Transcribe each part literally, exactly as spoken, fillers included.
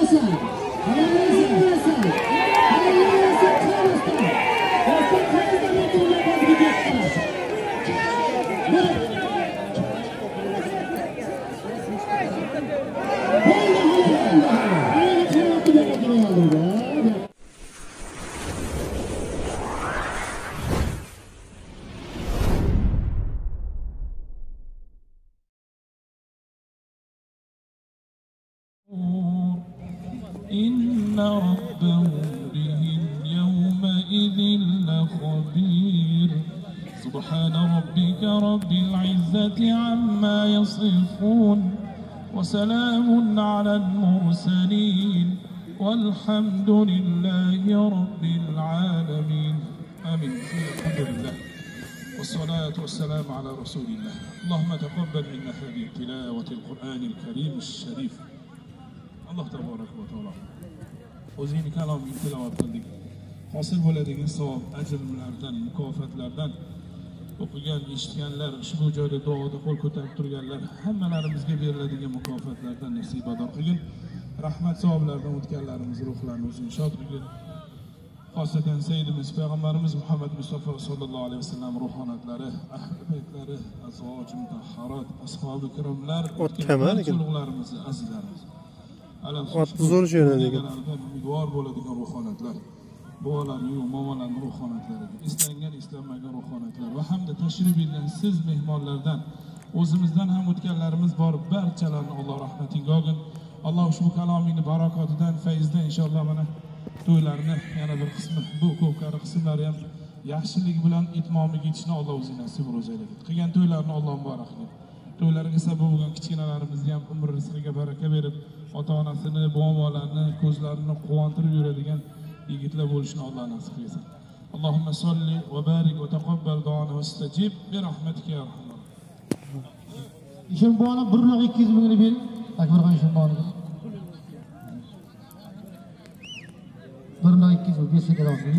إن ربهم بهم يومئذ لخبير سبحان ربك رب العزة عما يصفون وسلام على المرسلين والحمد لله رب العالمين آمين. الحمد لله والصلاة والسلام على رسول الله. اللهم تقبل منا هذه تلاوة القرآن الكريم الشريف. Allah taborak va taolo o'zining kalomiga tilovat qildik. Hosil bo'ladigan savob, ajrlardan, mukofotlardan o'qigan, eshitganlar, ushbu joyda duoda qo'l ko'tarib turganlar hammalarimizga beriladigan mukofotlardan nasibador qilgin. Rahmat savoblardan o'tganlarimiz ruhlarini o'zing shod qilgin. Xosatan Sayyidimiz Payg'ambarimiz Muhammad Mustafa sallallohu alayhi vasallam ruhonatlari, ahli baytlari, azvoj mutahharat, ashabi kiromlar, ulug'larimiz, azizlarimiz Ot zo'r jo'nadigan. Umidvor bo'ladigan ruhonatlar, bolalarning, momalarning ruhonatlariga, istangan, istanmagan ruhonatlar va hamda tashrif buyurgan siz mehmonlardan, o'zimizdan ham o'tganlarimiz bor, barchalarni Alloh rahmatiga olgin. Alloh ushbu kalomingni barokotidan, fayzdan inshaalloh mana to'ylarni yana bir qismi, bu ko'pkari qismlari ham yaxshilik bilan itmomiga yetishni Alloh o'zi nasib qilsin. Qilgan to'ylarni Alloh muborak qilsin. To'ylarga sabab bo'lgan kichkinalarimizni ham umr rizqiga baraka berib, ota-onasini, bobolarni, ko'zlarini quvontirib yuradigan yigitlar bo'lishini Alloh nasib qilsin. Allohumma solli va barik va taqabbal du'ana vastajib bi rahmatika ya rahman. İşin bu ana bir lira iki yüz bin lira bir. Akbarxon işin bu ana. Bir lira iki yüz bin beş lira olsun.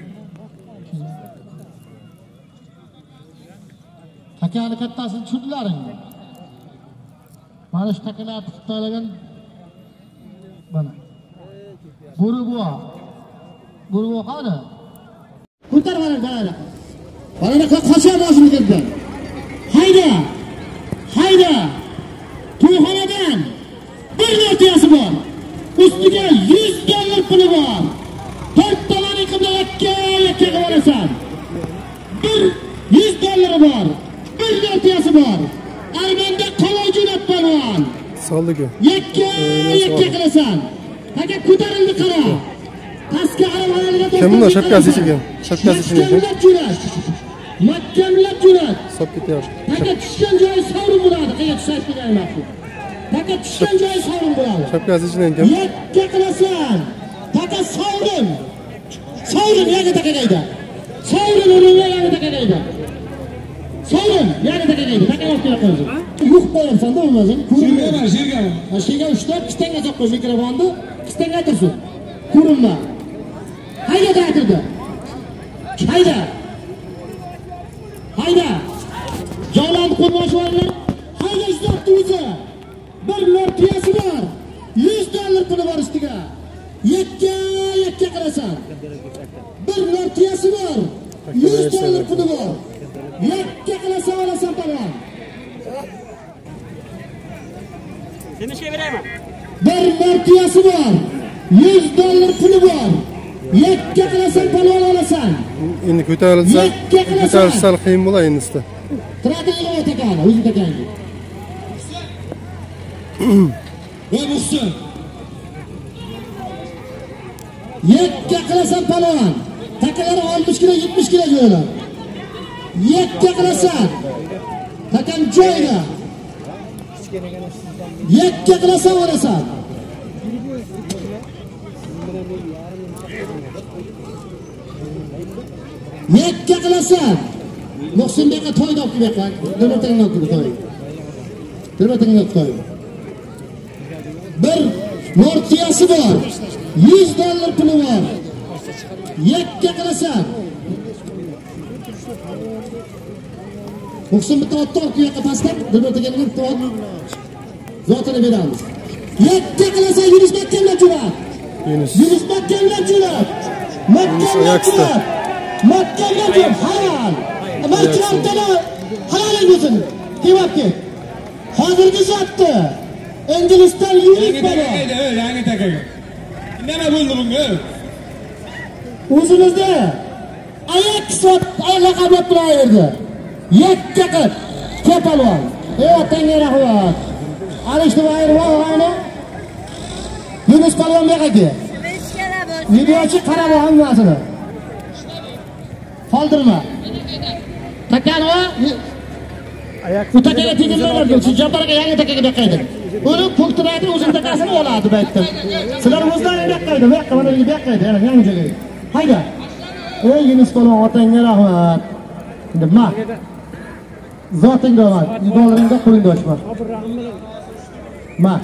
Takani kattasini tushundilaringmi? Mana shu takalar tutib tolagan bana. Bo'ri buva. Bo'ri buva qani? Ko'tar mana balani. Balani qo'sha boshini keldi. Hayda! Hayda! To'yxonadan bir notiyasi bor. Ustiga yuz dollar puli bor. to'rt tomoni qilib yakka yakka qilib olasan. Bir yuz dollari bor. Bir notiyasi bor. Aymanda qalojulat polvon. Soldiku. Yakka yakka qilasan. Haka ko'tarildi qara. Pastga arabalarga Kim bu shapkasi ichiga? Shapkasi ichiga. Mahkamlab jo'nat. Sop ketyapti. Haka tushgan joyi sovrin bo'ladi. Qayerga tushib ketayapti. Haka tushgan joyi sovrin bo'ladi. Shapkasi ichidan kim? Yakka qilasan. Haka sovrin. Sovrin yaga takagaydi. Sovrin o'rniga yaga takagaydi. Sovrin yaga takagaydi. Takagaydi qo'yasiz. Yo'q qo'yarsan-da o'zing. Shirga, shirga. Ha, shirga ushlab, qistanga solib qo'y mikrofonni. Qistanga tursin. Ko'rinma. Hayda ta'tirdi. Hayda. Hayda. Joylarni qo'ymoqchilar. Hayda izlabdi o'zi. Bir nortiyasi bor. yuz dollar puli bor ustiga. Yakka yakka qarasan. Bir nortiyasi bor. yuz dollar puli bor. Yakka qarasan olasan palvon. Seni ishga berayman. Bir nortiyasi bor. yuz dollar puli bor. Yakka qilasan palvon olasan. Endi ko'tarilsa, ko'tarilish sal qiyin bo'ladi endi. Strategiya takani, o'zi takani. Va muhsin. Yakka qilasan palvon. Takalari oltmish kilo, yetmish kilo jo'lar. Yakka qilasan. Takan joyga. Yakka qilasan olasan. Yakka qilasan. Muhsinbekka to'yda olib kelgan. Nima olib to'y? Nima olib to'y? Bir nortiyasi bor. yuz dollar puli bor. Yakka qilasan. Muhsin bitta otni olib kelgan pastdan, nima deganini to'y. Zotini beramiz. Yakka qilasan, yurishmakka Jurat. Yunus. Yunus mahkamlab Jurat. Mahkamlab Jurat. Mahkamlab Jurat. Halal. Mahkamda halal bo'lsin. Devap ket. Hozirgi zotni Inglizdan Yunus balo. Yangi takaga. Nima bo'ldi bunga? O'zimizda ayak sot laqablab turaverdi. Yakka qil. Kapalon. Ey tanga rahmat. Alishni ayirmoqni. Yunus palvon yo'qaki. Videochi qarab hammasini. Qoldirma. Takanova ayak takaga tegilmaydi. Shu Jabbarga yangi takaga beqaydi. Uni pultiraydi o'zini takasini oladi bu yerda. Sizlar o'zlaringiz beqaydi, bu yoqqa mana bu beqaydi, yangi joyga. Hayda. Ey Yunus palvon otangga rahmat. Nima? Zoting rahmat. Idoringda qo'lingda ochma. Ma.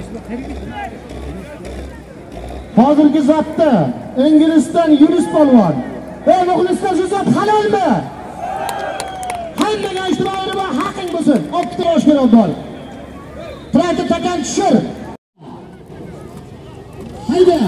Hozirgi zotda Inglizdan Yunus polvon. Ey muxlislar, shu zot halolmi? Hammaga ishtirokini bor, haqqing bo'lsin. Olib turish kerak bor. Trayda takan tushir. Hayda.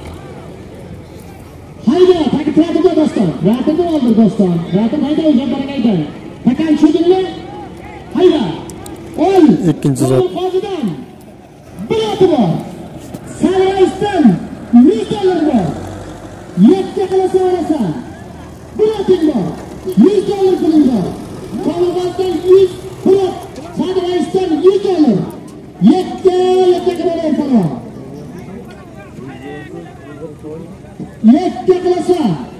Hayda, taki trayda doston. Ratini oldir doston. Ratin hayda o'zim barakaydan. Takan tushidingmi? Hayda. Ol. Ikkinchi zot. Hozidan bir oti bor. Sarayisdan yuz dollar bor. Yakka qilasa olasan. Bir oting bor. yuz dollar puling bor. Qolgandan yuz pul. Sarayisdan yuz dollar. Yakka yakka qilaver palvon. Yakka qilasa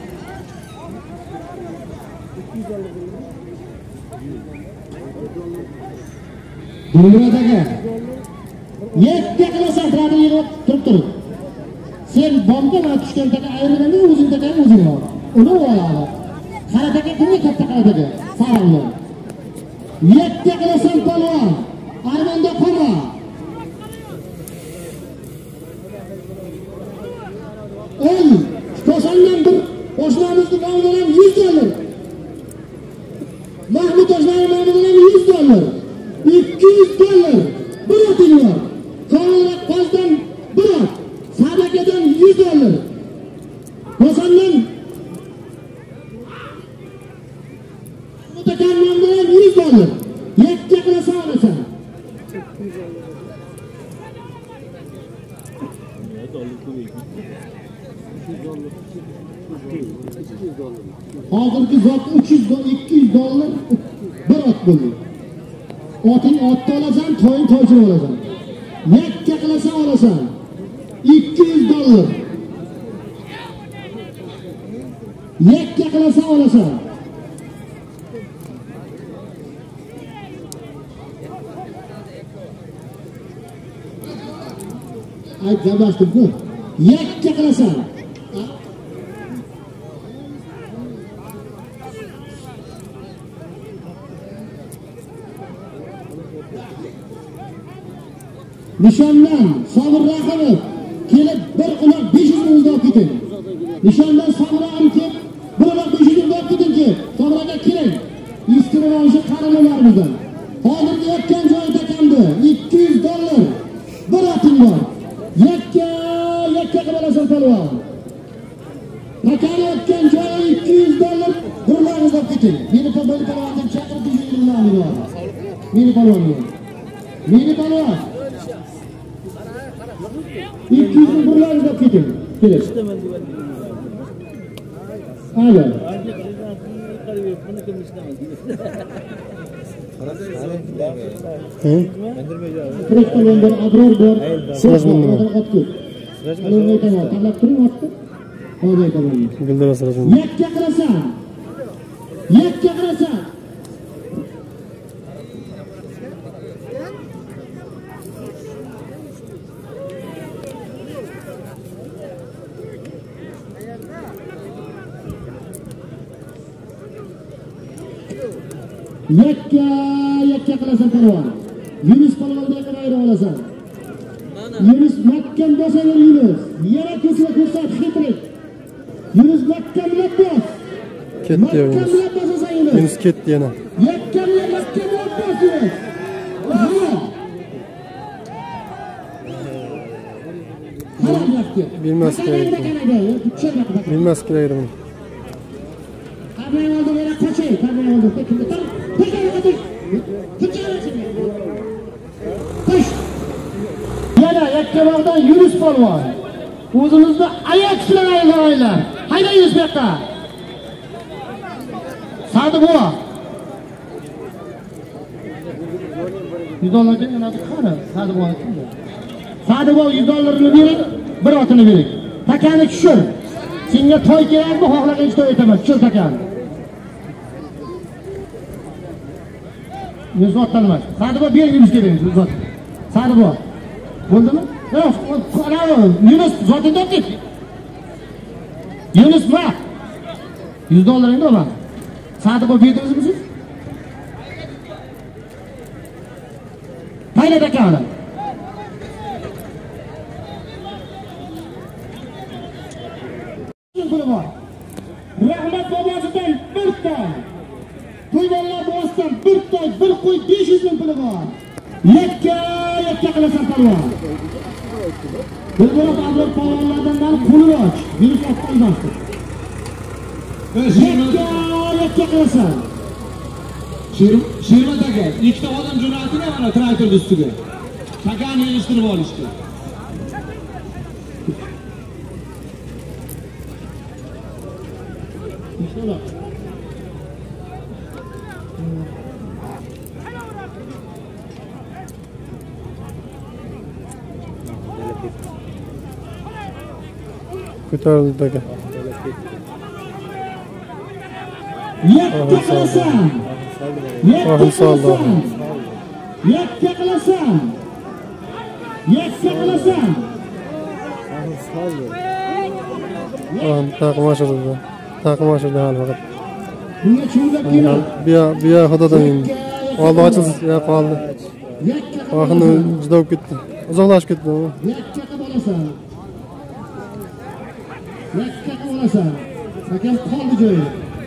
Dilradaga yakka qilasa turadi yig'ib turib turib. Sen bomba va tushgandagi ayrilganda o'zingda ham o'zing bor. Uni oladi. Qarataga kimga katta qarataga? Saramlar. Yakka qilasan palvon. Armonda qolma. Ey, to'sandan bir oshnamizni nomidan yuz dollar. Mahmud oshnamiz nomidan yuz dollar. ikki yuz dollar. Bir oting bor. Qonunlar qozdan bir ot. Sadaqadan yuz dollar. To'sandan mutakan nomidan yuz dollar. Yakka qilasa olasan. Hozirgi zot uch yuz ikki yuz dollar bir ot bo'ldi. Oting otda olasan, to'ying to'ychini olasan. Yakka qilasan olasan. ikki yuz dollar. Yakka qilasan olasan. Ay gaplashdim-ku. Yakka qilasan. Nishondan Sobir Rahimov kelib bir uloq besh yuz ming olib keting. Nishondan Sobir Rahimov kelib bir uloq besh yuz ming olib ketingki, Sobir aka keling. Istirvoji qarinlarimizdan. Hozirgi yotgan joyida takamdi ikki yuz dollar. Bir oting bor. Yakka yakka qilasan palvon. Rakani yotgan joyi ikki yuz dollar. Bir uloq olib keting. Meni palvon palvondan chaqirib yurganlar bor. Meni palvon. Meni palvon. ikki yuz ming burlarni olib keting. Keling. Alo. Hı? Kırıklarından bir abror bor. Sıraj mı? Alın tamam. Tanlab turing otni. Hozir aytaman. Gildira siraj mı? Yakka qilasan. Yakka qilasan. Yakka yakka qilasan palvon. Yunus palvonga qarayra olasan. Yunus mahkam bosaver Yunus. Yana ko'sla ko'rsat xitrik. Yunus mahkamlab bos. Ketdi Yunus. Mahkamlab bosasan Yunus. Yunus ketdi yana. Yakka bilan mahkamlab bos Yunus. Bilmez kerak. Bilmez kerak buni. Qanday oldi mana qochay, qanday oldi? Tekimda tur. Tekimda tur. Qo'sh. Yana Yakkabog'dan Yunus polvon. O'zimizni ayak sulaydiganlar. Hayda Yunus bu yoqqa. Sadi bu. yüz dollarga yana qara. Sadi bu kimda? Sadi bu yüz dollarni bering, bir otini bering. Takani tushir. Senga to'y kerakmi? Xohlagancha to'y etaman. Tushir takani. Yunus otlanmas. Sadi bu bering Yunus bering. Yunus. Sadi bu. Bo'ldimi? Yo'q, qara. Yunus zotingdan ket. Yunus ma. yüz dollaringni olaman. Sadi bu berdingizmi siz? Qayda takani? Rahmat bobosidan bir toy. To'ylar bosdan bir toy, bir qo'y besh yuz ming puli bor. Yakka yakka qilasan polvon. Bildirib avlod polvonlardan men pulni och. Yunus otolmasdi. Yakka yakka qilasan. Shermat aka, ikkita odam jo'nating mana traktorning ustiga. Takani yig'ishtirib olishdi. Ko'tarildi aka. Yakka qilasan. Yakka qilasan. Yakka qilasan. Yakka qilasan. Ah, taqim oshirdi. Taqim oshirdi hali faqat. Bunga chuvlab keladi. Biya biya xudodan endi. Oldi ochildi, ya qoldi. Yakka Oxirida juda bo'lib ketdi. Uzoqlashib ketdi u. Yakka qilasan. Yakka qilasan. Sakam qoldi joyi.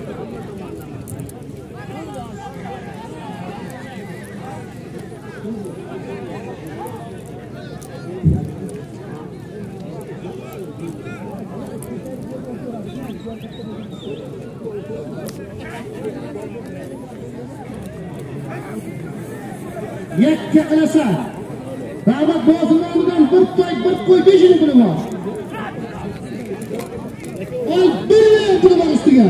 Yakka qilasan. Davlat bozorlaridan bir toy, bir qo'y besh yuz puli bor. Ol bir million puli bor ustiga.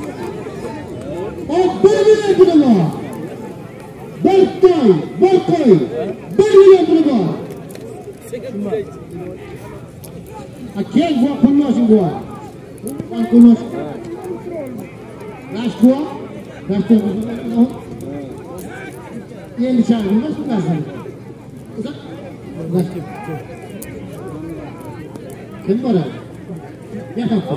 Ol bir million puli bor. Bir toy, bir qo'y, bir million puli bor. Akel bu pulnoshing bu. Al pulnosh. Nash bu. Nash bu. Endi chaqirdim, nima qilasan? Kim boradi? Gapirdi.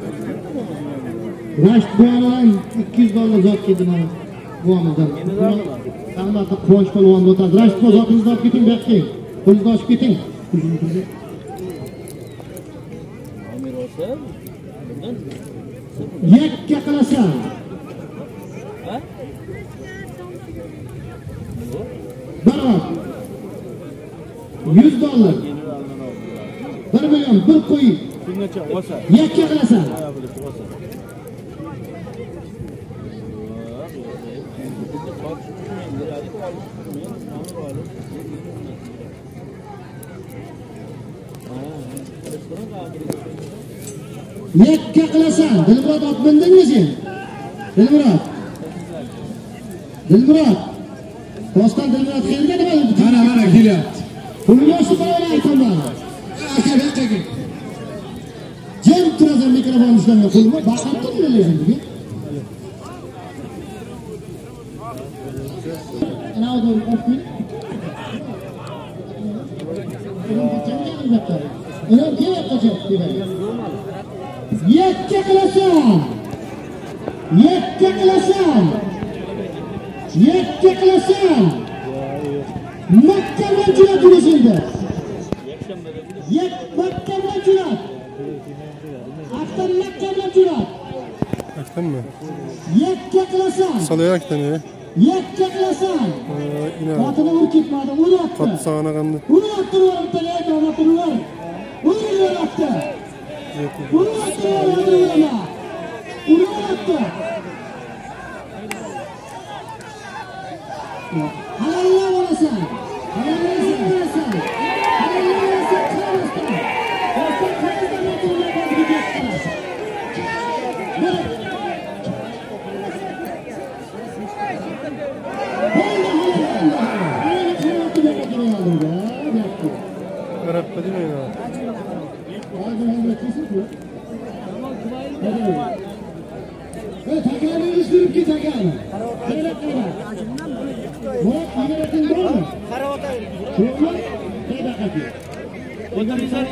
Rasht bo'ladan ikki yuz dollar zot keldi mana buamizdan. Qanday quvonch polvon o'tadi. Rasht zotingizni olib keting, bu yoqqa. Qo'lingizni ochib keting. Yakka qilasan. Barot. yüz dollar. bir million, bir qo'y. Yakka qilasan. Yakka qilasan. Dilmurod ot mindingmi sen? Dilmurod. Dilmurod. Doston Dilmurod qayerga nima? Mana mana kelyapti. Pulnoshni qo'yib aytaman. Aka, aka. Jam turasan mikrofon ushlanga qo'lma. Baqirib turmaysan bugun. Ana o'zim o'qib. Ana kelib qochib keladi. Yakka qilasan. Yakka qilasan. Yakka qilasan. Makkadan jo'nat endi. Yak Makkadan jo'nat. Aftan Makkadan jo'nat. Aktanmi? Yakka qilasan. Solayaktan ya. Yakka qilasan. Ina. Otini urib ketmadi, uryapti. Qattiq sog'ana qanday? Uryapti, uryapti, uryapti. uryapti. Uryapti, uryapti. Uryapti. Halallab olasan. Halallab olasan. Halallab olasan, qarasdan. Do'stlar, qarasdan motorlar bor ketdi. Qarabdi demayman. Hey, takani yurib ket takani. Qara qara. Murat, yigarating bormi? Qara o'taylik. Shuni qayda qati. O'zbekiston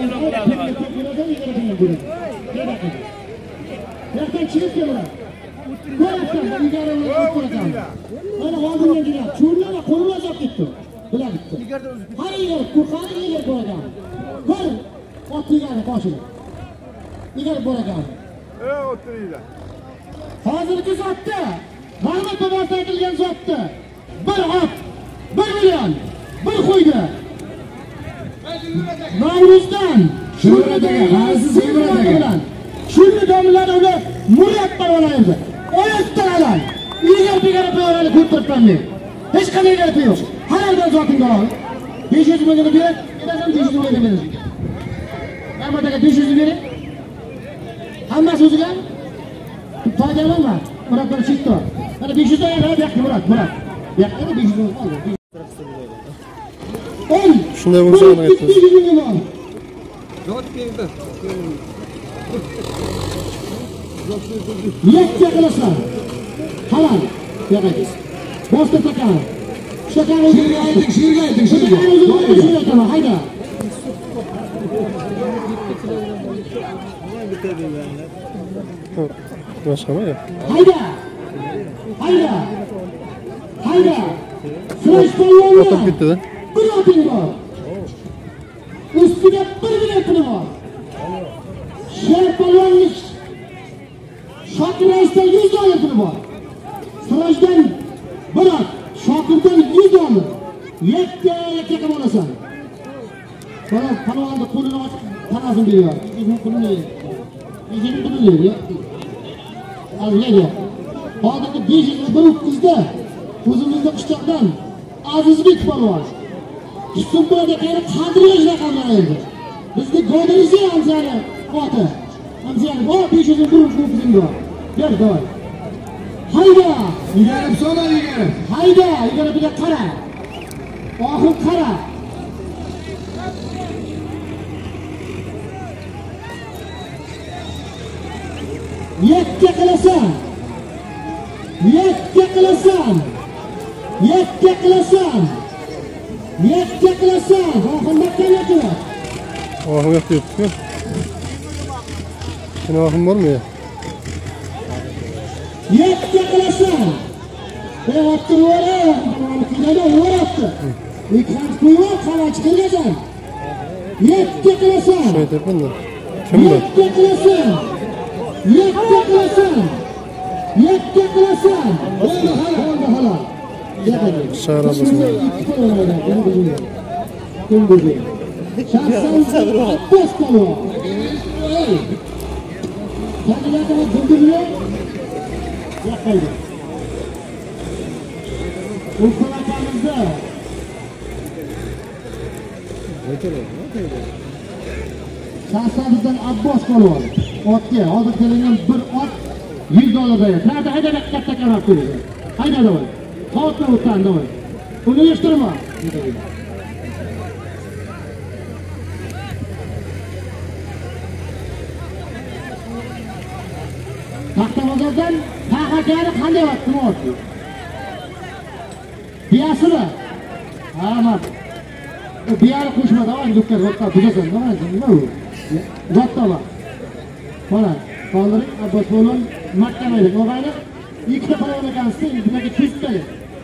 Yaktan chiqib keladi. Ko'rasizlar, ilgari o'tiragan. Mana hozirga keladi. Cho'rlar qo'lga olib ketdi. Bilan bitti. Qani yer, qani yer bo'lagan. Ko'r, otligani boshini. Ilgari bo'lagan. E, o'tiringlar. Hozirgi zotda, Mahmud tomonidan aytilgan zotda bir ot, bir million, bir qo'ydi. Navruzdan shundaga g'aziz bilan shunday domlar uni murat parvolaydi. Oyatdan alan. Ilgari bigarib qo'yarli ko'rtirtamni. Hech qanday gap yo'q. Haloldan zotingga ol. besh yuz million ber, edasan besh yuz million ber. Hammaga besh yuz ber. Hammasi o'ziga foydalan var. Murat bir chiqdi. Mana besh yuz ber, yo'q Murat, Murat. Yo'q, besh yuz ol. on. Shunday bo'lsa ham aytdim. Zot keldi. Yakka qilasan. Halol. Yo'q. Boshqa takan. Shakar o'zingga ayting, shirga ayting, shirga. Shirga aytama, hayda. Boshqami yo'q. Hayda. Hayda. Hayda. Flash polvonga. O'tib ketdi-da. Bir oting bor. Ustiga bir million puli bor. Sher polvonlik Shokirdan yuz dollar puli bor. Sirojdan bir ot, Shokirdan yuz dollar. Yakka yakka qilib olasan. Mana polvonni qo'lini ochib, tanasini beriyor. Bizning qo'lini. Bizning qo'lini. Alga. Hozirgi besh yuz bir o'ttizda o'zimizning qishloqdan Azizbek polvon Kisumboda kelib qadriyash raqamlar edi. Bizning Godirizi Hamzani oti. Hamzani o besh yuz bir o'ttizing bor. Ber davay. Hayda, Yigarib so'la yigarib. hayda, yigarib bilan qara. Oxir qara. Yakka qilasan. Yakka qilasan. Yakka qilasan. Yakka qilasan. Oxirda qanday? Ahım yo'q yo'q. Seni ahım bormi? Yakka qilasan. Ben attım oraya. Kinoda o'rabdi. Ekran qo'yib, qancha qilgasan. Yakka qilasan. Shu aytibman-da. Kim bu? Yakka qilasan. Yakka qilasan. Yakka qilasan. Bo'ldi halol, bo'ldi halol. Shahra bo'lsin. Kim bu? Shaxsan Abbos polvon. Tabiatni bildirlar. Yo'qoldi. Bu qolakamizda. Shaxsan Abbos polvon. Otga hozir kelingan bir ot yuz dollar beradi. Hadi hayda katta qarab qo'ydi. Hayda davay. Qotni o'tdan davay. Uni yeshtirma. Paxtabozordan Paxakani qanday vaqtni oldi? Biyasimi? Ha, mat. O biyani qo'shmadi, o'ng doktor ro'qqa buzasan, nima nima u? Ro'qqa bor. Mana, hozir Abbos polvon mahkamaga qo'yadi. Ikkita polvon ekansizda, bunaqa cho'ztali.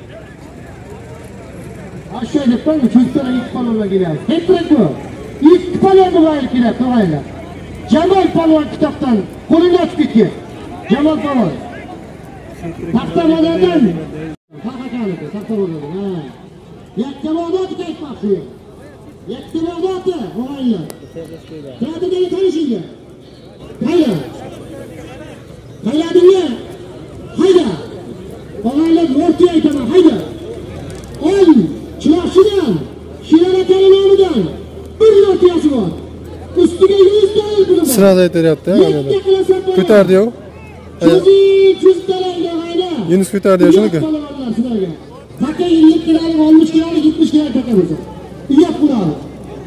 Aşağı deb qo'ying, cho'ztali ikki polvonlar kelyapti. Hech bu. Ikki polvon bo'laylik kelyapti, to'g'aylar. Jamol polvon kitobdan qo'lini ochib ketgan. Jamol polvon. Paxtabozordan Paxakaniki, Paxtabozordan. Ha. Yakkabo'da aytmoqchi. Yakka Bag'dodda og'aylar. Teatrdagi tanishingga. Hayda. Hayladingmi? Hayda. Og'aylar Mo'rtga aytaman, hayda. Ol, Chiroqchidan, Shirali aka nomidan bir notiyasi bor. Ustiga yuz dollar puli bor. Sirada aytaryapti, ha. Ko'tardi-yu. Cho'zi cho'ztalarga og'aylar. Yunus ko'tardi-yu shuniki. Taka ellik kilolik, oltmish kilolik, yetmish kilolik taka bo'lsa. Uyab quradi.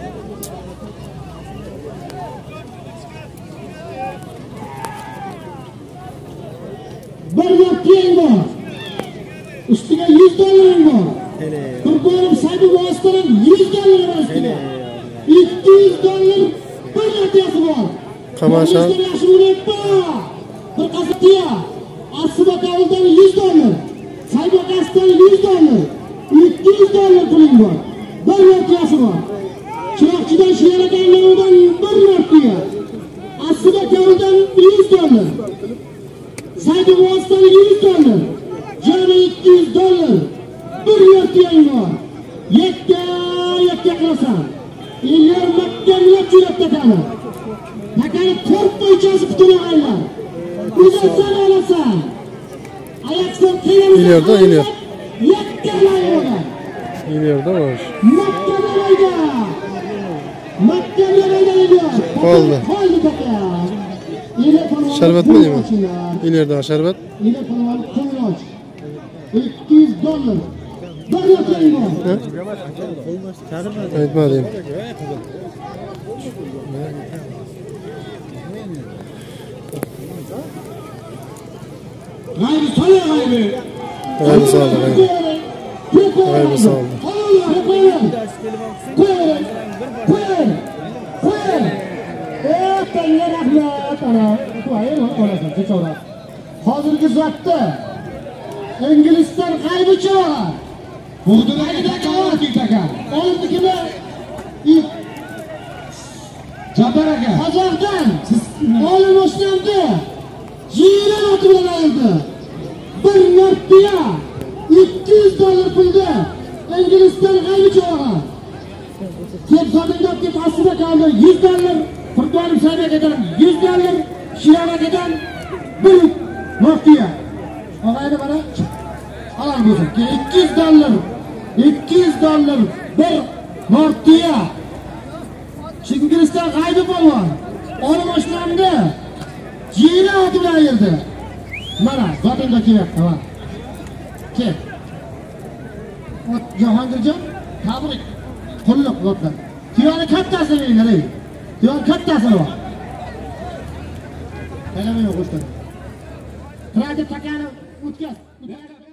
Bir notiyang bor. Ustiga yuz dollaring bor. Qurbonov saybi vositadan yuz dollar bor ustiga. ikki yuz dollar bir notiyasi bor. Qamasha. Yaxshi bo'lyapti. Bir qasatiya. Asli kavuldan yuz dollar. Saybi qasdan yuz dollar. ikki yuz dollar puling bor. Bir notiyasi bor. Chiroqchidan Shirali nomidan bir notiya. Asli kavuldan yuz dollar. Saybi vositadan yuz dollar. Jami ikki yuz dollar. Bir notiyang bor. Yakka yakka qilasan. Ellar makkamlab jur'at takani. Takani to'rt bo'ychasi kutilganlar. Uzatsan olasan. Ayaksan qiyasan. İleride, iler. Yakka layda. İleride var. Makkamlayda. Makkamlayda edi. Qoldi. Qoldi taka. Şerbet mi diyeyim? İleride var şerbet. Yine falan koyuyor. ikki yuz dollar. Bir notiyang bor. Aytmadim. Gayri soya gayri. Gayri sağ olun. Gayri sağ olun. Koyun. Koyun. Koyun. Koyun. Eh, tayyor rahmat ana. Koyun olasan kechora. Hozirgi zotda Inglizlar g'aybi chora. Bug'doyda qavati taka. Oldikimi? Jabbar aka. Qozoqdan olim Osmonda jiyron oti bilan oldi. Bir notiya ikki yuz dollar pulda Inglizlar g'aybi chora. Sen so'zingda deb asli kaldı yuz dollar. Qurbonov sadaqadan yuz dollar, Shiralidan bir notiya. Og'ayni mana halol bo'lsin. ikki yuz dollar. ikki yuz dollar bir notiya. Inglizlar g'aybi bo'lgan. Olim Osmonda jiyron oti bilan yerdi. Mana zotingda kelyapti, ha. Kel. Jahongirjon, tabrik. Qulluq zotlar. Tiyoni kattasini beradi. Tiyon kattasini bor. Qanaqa yo'q o'shda. Tradi takani o'tkaz.